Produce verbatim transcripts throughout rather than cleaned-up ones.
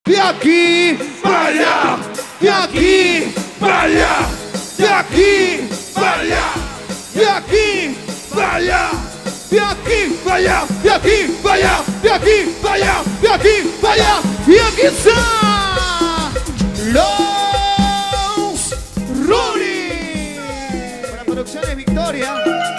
De aquí para allá, de aquí para allá, de aquí para allá, de aquí para allá, de aquí para allá, de aquí para allá, de aquí para allá, de aquí para allá. Y aquí está los Rolling. Para Producciones Victoria.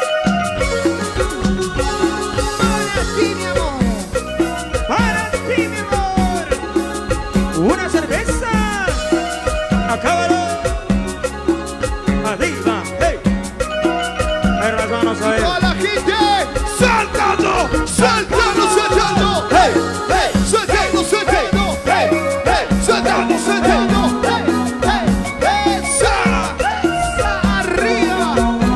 Para ti, mi amor. Para ti, mi amor. Una cerveza. Acábalo. Arriba. Hey. Pero las manos a él. Toda la gente saltando, saltando, saltando. Hey, hey, saltando, saltando. Hey, hey, saltando, saltando. Hey, hey, hey, esa, esa, arriba.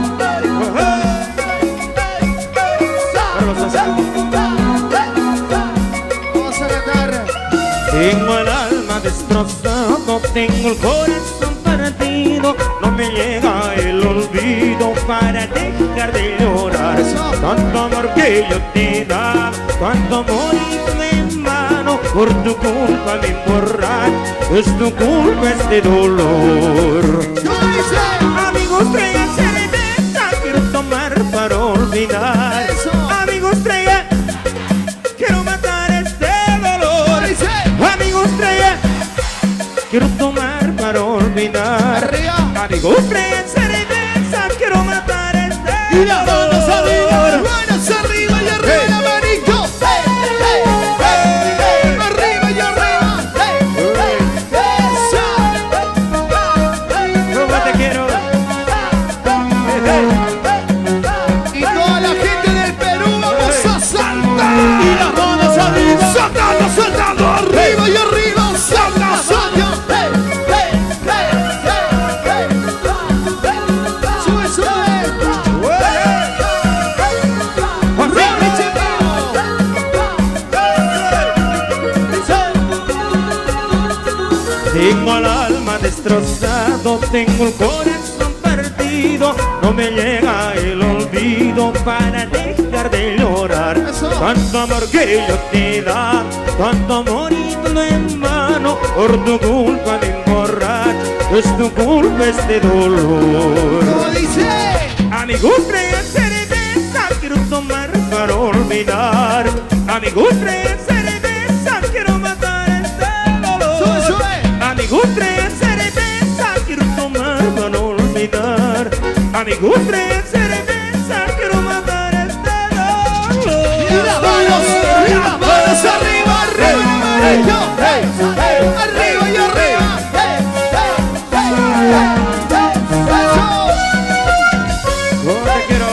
Vamos a cantar. Tengo el alma destrozado, tengo el corazón partido, no me llega el olvido para dejar de llorar. Tanto amor que yo te daba, tanto amor hice en vano, por tu culpa me emborracho, es tu culpa este dolor. Amigos, traigan cerveza, quiero tomar para olvidar. Amigos, traigan, quiero matar este dolor. Amigos, traigan, quiero tomar para olvidar. Arriba. Amigos, traigan cerveza, quiero matar este Y las manos arriba, dolor. manos arriba y arriba la manito. Hey, hey, hey, hey. Arriba y arriba. Hey, hey, esa. Yo te quiero. Y toda la gente del Perú vamos a saltar. Y las manos arriba. Saltando, saltando. Arriba y arriba. Salta, salta. Hey, hey, hey, hey, hey. Sube, sube. Tengo el alma destrozado, tengo el corazón partido, no me llega el olvido para dejar de llorar. Eso. Tanto amor que yo te da, tanto amor y todo en vano, por tu culpa me emborracho, es tu culpa este dolor. ¿Cómo dice? Amigos, traigan cerveza, quiero tomar para olvidar. Amigos, traigan cerveza, quiero matar este dolor. Sube, sube. Amigos, traigan cerveza, quiero tomar para olvidar. Amigos, traigan cerveza, quiero matar este dolor. Y las manos, y las manos arriba, arriba y amarillo. Hey, hey, arriba y arriba. Hey, hey, hey, hey, hey, eso. Yo te quiero.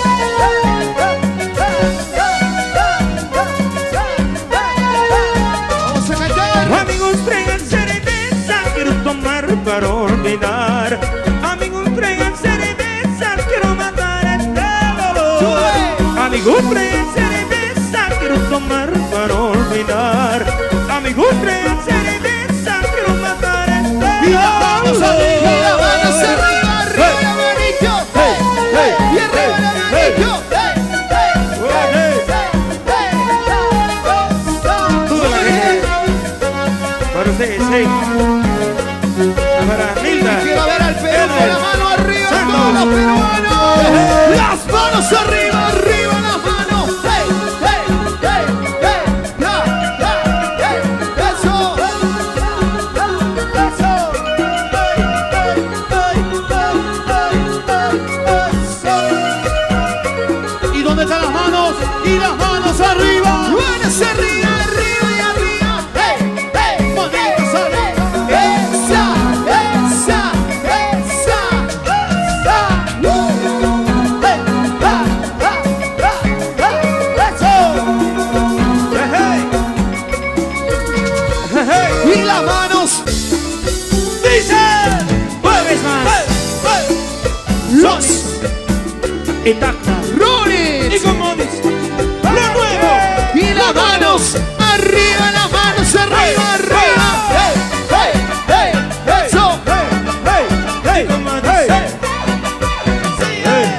Vamos a cantar. Amigos, traigan cerveza, quiero tomar para olvidar. Amigos, traigan cerveza, quiero matar este dolor. Amigos, traigan cerveza, quiero tomar para olvidar. Amigos, traigan cerveza, quiero matar este Y las manos arriba, y las manos arriba, arriba la manito. Hey, hey, y arriba la manito. Hey, hey, hey, hey, hey. Toda la gente. Para ustedes, sí. Para Nilda. Quiero ver al Perú con la mano arriba, todos los peruanos. Las manos arriba, arriba las manos. Hey, hey, hey, hey, ya, ya, hey, eso. Eso. ¿Y dónde están las manos? Y las manos arriba. Manos arriba, arriba y arriba. Hey, hey, manitos arriba. Esa, esa, esa, esa. Uh. Hey, ha, ha, ha, ha. Eso. Hey, hey. Hey, Y las manos. dice. Jueves más. Los Intacta. Rollins. Y como dice, lo nuevo. Y las manos arriba, las manos arriba, arriba. Hey, hey, hey, eso. Hey, hey, como dice. Hey.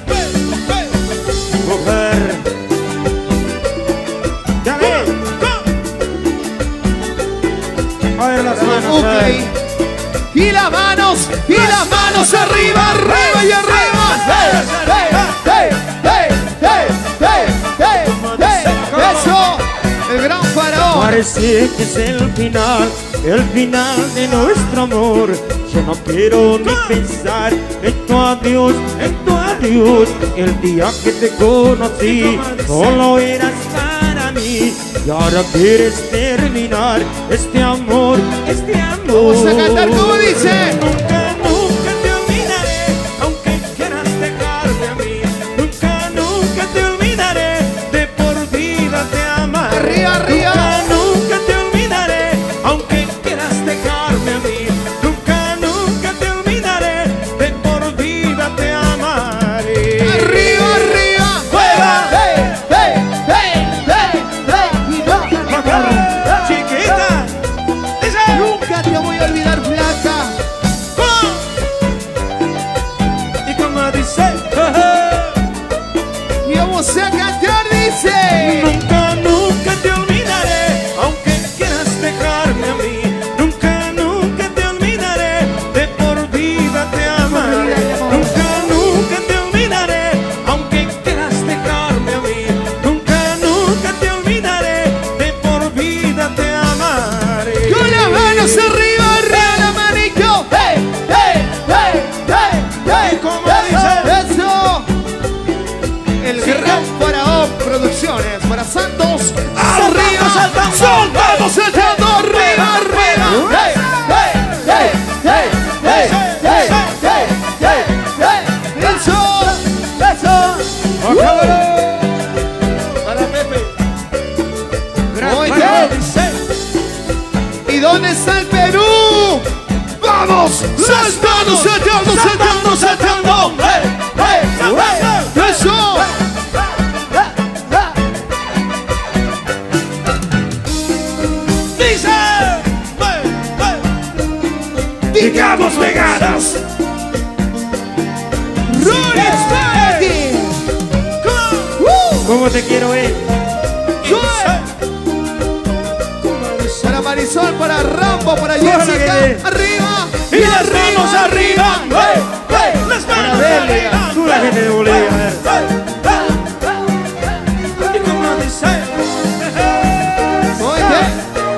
Mujer. Ya ve. A ver las manos. Ok. a ver. Y las manos, y las manos arriba, arriba y arriba. ¡Hey, hey, hey, hey, hey, hey, hey, hey! ¡Eso! El gran faraón. Parece que es el final, el final de nuestro amor. Yo no quiero ni pensar en tu adiós, en tu adiós. El día que te conocí, solo eras para mí. Y ahora quieres terminar este amor, este amor. Vamos a cantar como dice. Nunca, nunca te olvidaré, aunque quieras dejarme a mí. Nunca, nunca te olvidaré, de por vida te amaré. Arriba, arriba. Nunca, nunca te olvidaré, aunque quieras dejarme a mí. Nunca, nunca te olvidaré, de por vida te amaré. Arriba, arriba. ¡Fuera! ¡Hey, hey, hey, hey, hey! Y no, Chiquita, dice. nunca te voy a olvidar, flaca. Y como dice, Y vamos a cantar, dice. nunca, nunca te olvidaré, aunque quieras dejarme a mí. Nunca, nunca te olvidaré, de por vida te amaré. Nunca, nunca te olvidaré, aunque quieras dejarme a mí. Nunca, nunca te olvidaré, de por vida te amaré. Con las manos arriba, arriba la manito. ¡Hey, hey, hey, hey, hey! ¿Cómo ¡Eso! ¡Eso! El gran faraón Producciones para Santos. ¡Arriba! saltando. ¡Soltando, saltando! ¡Arriba, arriba! ¡Hey, hey, hey, hey, hey, hey, hey, hey, hey! ¡Eso! ¡Eso! Para Pepe. Muy Gran bien. dice. ¿Y dónde está el Perú? ¡Vamos! ¡Saltando, saltando, saltando, saltando! ¡Hey, hey, hey! ¡Eso! Dice. Digamos pegadas. ¡Ronnie Spaghetti! ¿Cómo te quiero, eh? Para Marisol, para Rambo, para Suena, Jessica. que- ¡Arriba! Y las manos arriba. ¡Hey, hey! Las Para manos Delia. arriba. Tú la gente de Bolivia. Y como dice. Muy bien.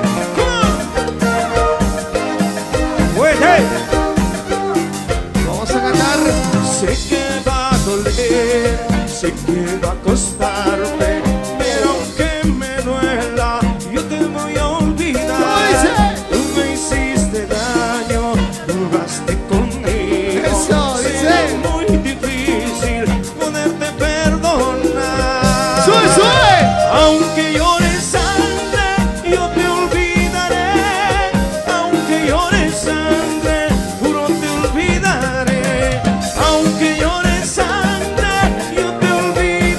Pues, hey. Vamos a cantar. Sé que va a doler, sé que va a costarte, pero que me duela, yo te voy a olvidar. ¿Cómo dice? Tú me hiciste daño, jugaste conmigo. Eso, Será dice. muy difícil poderte perdonar. ¡Sube, sube! Aunque llores sangre, yo te olvidaré. Aunque llores sangre, juro te olvidaré. Aunque llores sangre, yo te olvidaré.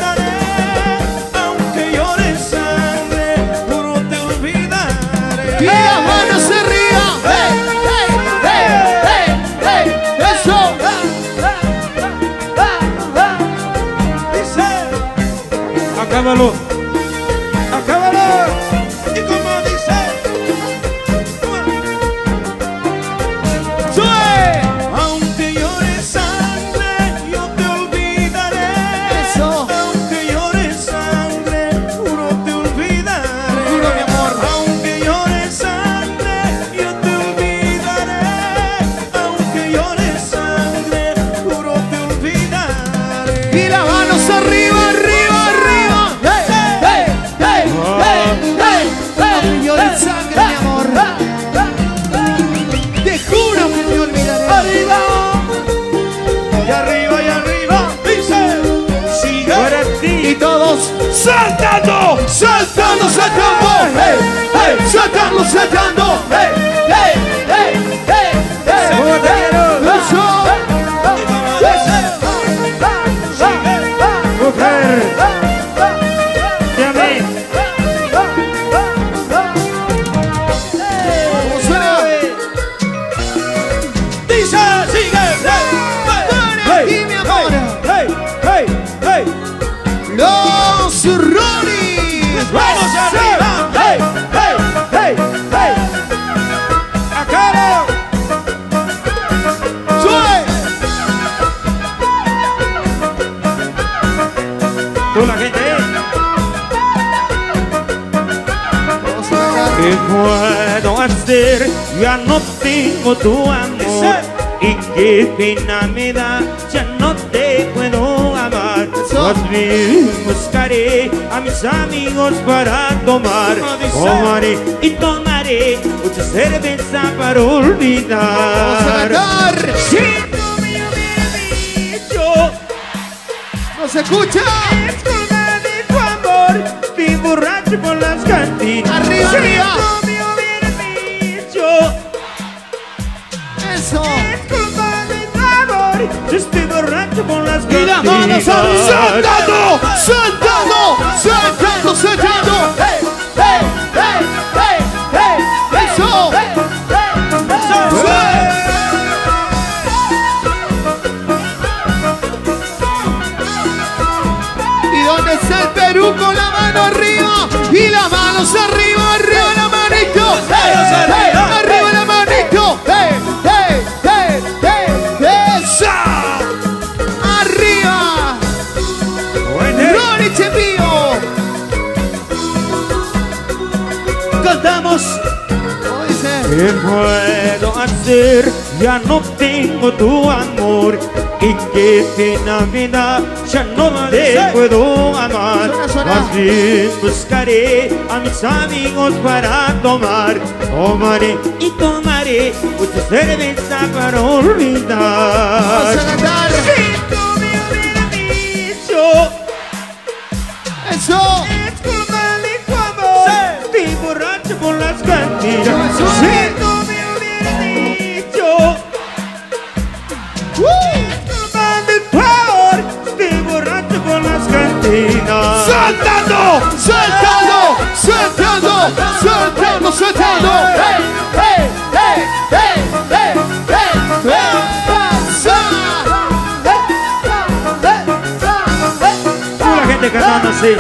hacer? Ya no tengo tu amor. Y qué pena me da, ya no te puedo amar. Más bien buscaré a mis amigos para tomar. Tomaré y tomaré mucha cerveza para olvidar. Vamos a cantar. Si tú me hubieras dicho, ¡no se escucha! es culpa de tu amor, fui borracho por las cantinas. Arriba, si arriba. tú me hubieras dicho, ¡Eso! es culpa de tu amor, yo estoy borracho por las ¡Y las cantinas. manos arriba! ¡Saltando! ¡Saltando! ¡Saltando! ¡Saltando! ¡Hey! ¡Hey! ¡Hey! ¡Hey! ¡Hey! ¡Eso! ¿Y dónde está el Perú con la mano arriba? ¡Y las manos arriba! ¡Arriba la manito! ¡Hey! ¡Hey! ¡Arriba la manito! ¡Hey! ¡Hey! ¡Hey! ¡Hey! ¡Esa! ¡Arriba! ¡Ronnie Chepío! ¡Cantamos! ¿Cómo dice? ¿Qué puedo hacer? Ya no tengo tu amor. Y qué pena me da, ya no te puedo amar. Suena, suena. Más bien buscaré a mis amigos para tomar. Tomaré y tomaré mucha cerveza para ¡Vamos olvidar. a cantar! Si tú me hubieras dicho, ¡Eso! es culpa de tu amor, estoy borracho por las cantinas. Sube, sube. Si tú me hubieras dicho, es culpa de tu amor, estoy borracho por las cantinas. ¡Saltando! ¡Saltando! ¡Saltando! ¡Saltando! ¡Saltando! ¡Hey! ¡Hey! ¡Hey! ¡Hey! ¡Hey! ¡Hey! ¡Pasa! Toda la gente cantando así.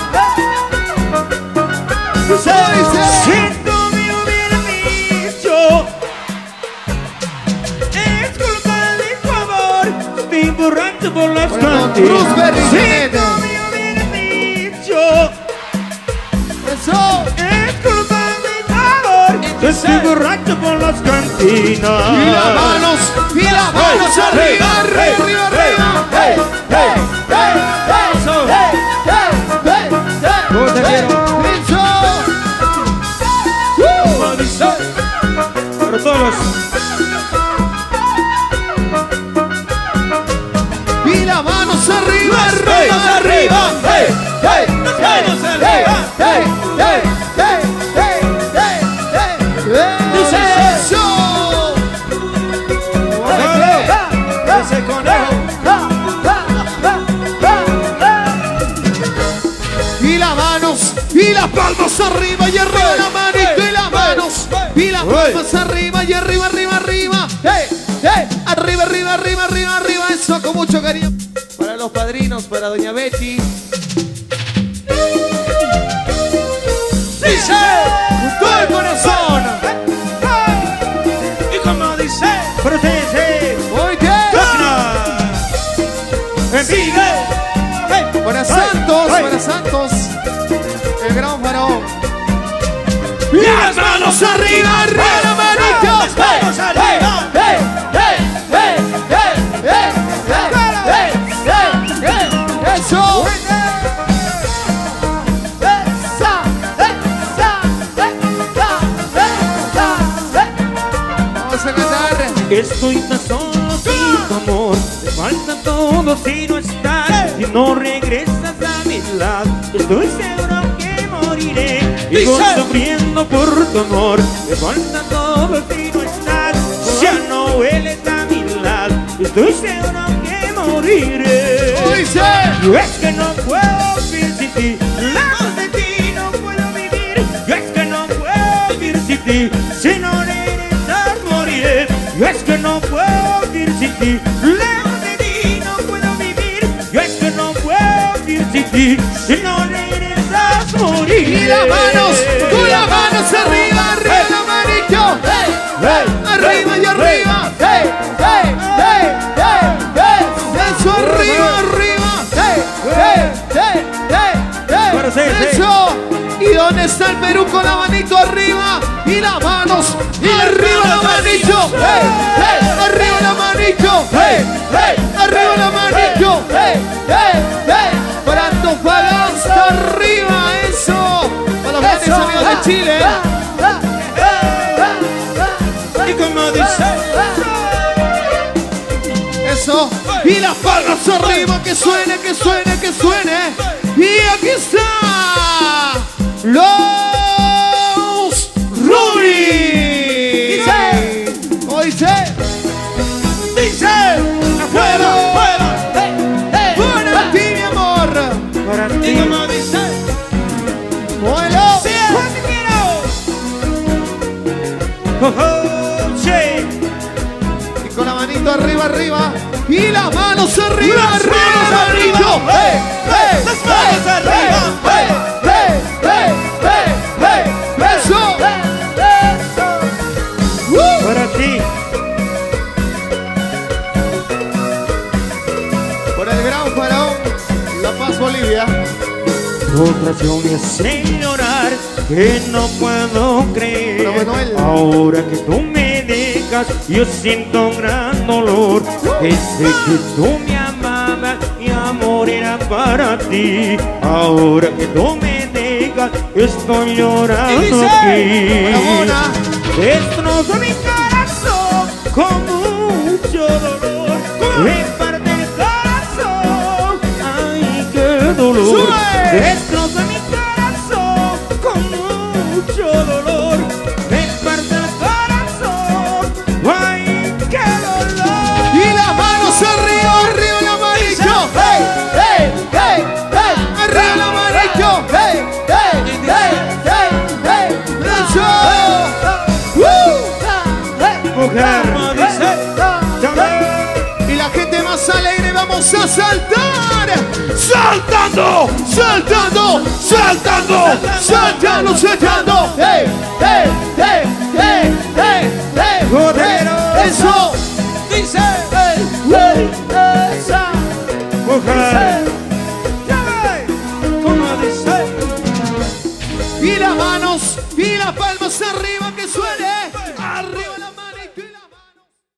Se dice. Si tú me hubieras dicho, es culpa de tu amor, estoy borracho por las Bueno, cantinas. Cruz Berry, Si gente. tú me hubieras dicho, ¡Eso! es culpa de tu amor, yo estoy borracho por las cantinas. ¡Y las manos! ¡Y las manos arriba! ¡Arriba! ¡Arriba! ¡Arriba! ¡Hey! ¡Hey! ¡Hey! ¡Hey! ¡Hey! ¡Hey! ¡Hey! ¡Hey! ¿Cómo te quiero? ¡Eso! ¡Uh! Para todos los... ¡Y las manos arriba! ¡Arriba! ¡Arriba! ¡Hey! ¡Hey! ¡Hey! ¡Hey! ¡Hey! ¡Hey! ¡Hey! ¡Hey! ¡Hey! ¡Hey! ¡Eso! Ese conejo. Y las manos, y las palmas arriba y arriba la manito y las manos, y las palmas arriba y arriba, arriba, arriba. ¡Hey! ¡Hey! Arriba, arriba, arriba, arriba, arriba. Eso con mucho cariño. Para los padrinos, para doña Betty. Dice, con todo el corazón. Y como dice, para ustedes, eh, Oye, sigue. para Santos, para Santos. El gran farol. Las manos arriba, arriba la manito. Las manos arriba. ¡Hey! ¡Hey! ¡Hey! ¡Hey! ¡Hey! ¡Hey! ¡Hey! ¡Hey! ¡Hey! ¡Eso! ¡Esa! ¡Esa! ¡Esa! ¡Esa! Vamos a cantar. Estoy tan solo sin tu amor, te falta todo si no estás, si no regresas a mi lado, estoy seguro que moriré. Vivo sufriendo por tu amor, me falta todo si no estás, ya no hueles a mi lado, estoy seguro que moriré. Dice. Yo es que no puedo vivir sin ti, lejos de ti no puedo vivir. Yo es que no puedo vivir sin ti, si no regresas moriré. Yo es que no puedo vivir sin ti, lejos de ti no puedo vivir. Yo es que no puedo vivir sin ti, si no regresas moriré. Y las manos, con las manos arriba, arriba la manito. ¡Hey! ¡Hey! Arriba y arriba. ¡Hey! ¡Hey! ¡Hey! ¡Hey! ¡Hey! Eso arriba, arriba. ¡Hey! ¡Hey! ¡Hey! ¡Hey! ¡Hey! Bueno, sí, sí. Eso. ¿Y dónde está el Perú con la manito arriba? Y y las manos, y arriba la manito, hey, hey, arriba la manito, hey, hey, arriba la manito, hey, hey, hey, para Antofagasta arriba, eso, para los grandes amigos de Chile. Y como dice, eso, y las palmas arriba, que suene, que suene, que suene. Y aquí está los Ruby. Dice, o dice, dice, afuera, afuera, para ti mi amor, para ti. Y como dice, bueno, sí, oh, oh, sí. y con la manito arriba, arriba, y las manos arriba, Las arriba, manos arriba. manito. Hey, hey, Las manos hey, arriba. hey, hey, hey, hey, hey, eso. Uh. Para ti. Por el gran faraón, La Paz, Bolivia. Otra razón es ignorar que no puedo creer. Bueno, Manuel. Ahora que tú me dejas, yo siento un gran dolor. Desde que tú me amabas, mi amor era para ti. Ahora que tú me dejas, yo estoy llorando Y dice, aquí. Ramona. Destrozó mi corazón con mucho dolor. Me parte el corazón. Ay, qué dolor. ¡Sube! Destrozó mi corazón con mucho dolor. Me parte el corazón. Ay, qué dolor. Y las manos arriba, arriba la manito. Hey, hey, hey, hey, arriba la manito. Hey, hey, hey, hey, hey, eso. Woo. Mujer, Y la gente más alegre, vamos a saltar. Saltando, saltando, saltando, saltando, saltando. Hey, hey, hey, hey, hey, hey, hey, eso. Dice, hey, hey, esa. mujer.